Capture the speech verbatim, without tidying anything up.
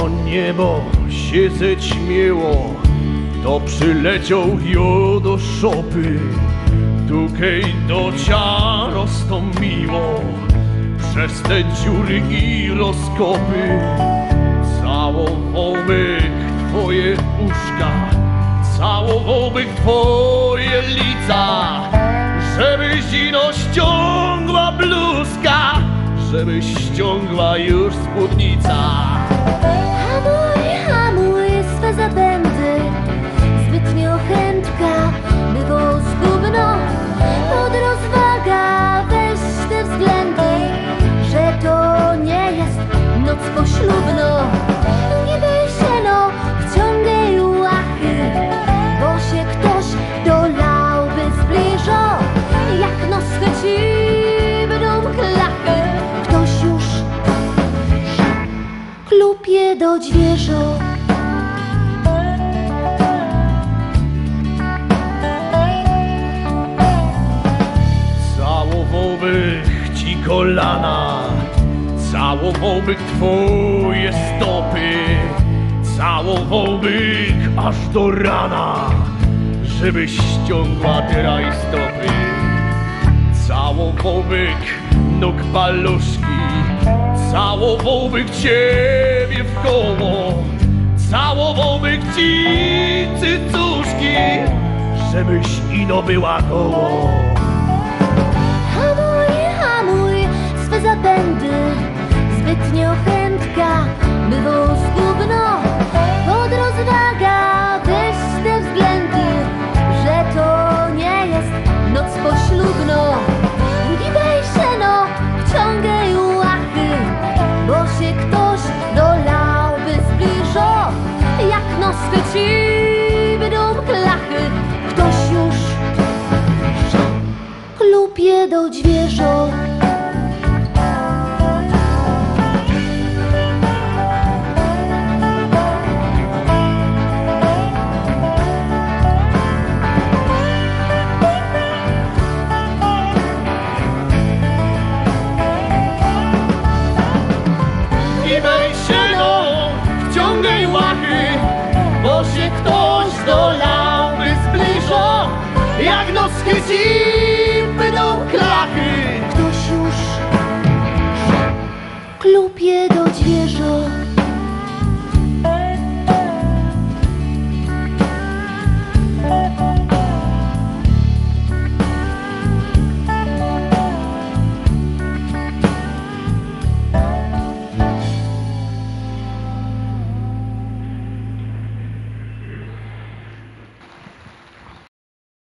To niebo się zećmiło, to przyleciał jo do szopy. Tukej do cia roztomiło przez te dziury i rozkopy. Całowałbych twoje uszka, całowałbych twoje lica, żebyś ino ściągła bluzka, żebyś ściągła już spódnica. Hamuj, hamuj swe zapędy, zbytnio chętka bywo zgubno. Od rozwaga weź te względy, że to nie jest noc poślubno. Nie bój się no, wciągaj łachy, bo się ktoś dolałby zbliżo. Jak no schwyci będą klachy, ktoś już klupie do dźwierzo. Całowałbych ci kolana, całowałbych twoje stopy, całowałbych aż do rana, żebyś ściągła te rajstopy. Całowałbych nóg paluszki, całowałbych ciebie w koło, całowałbych ci cycuszki, żebyś ino była koło. Hamuj, hamuj swe zapędy, zbytnio chętka bywo zgubno. Pod rozwaga weź te względy, że to nie jest noc poślubno. Gibaj się no, wciągaj łachy, bo się ktoś dolałby zbliżo. Jak no schwyci będą klachy, ktoś już klupie do dźwierzo. Gibaj się no, wciągaj łachy, bo się ktoś dolałby zbliżo. Jak no schwyci będą klachy, Ktoś już klupie do dźwierzo.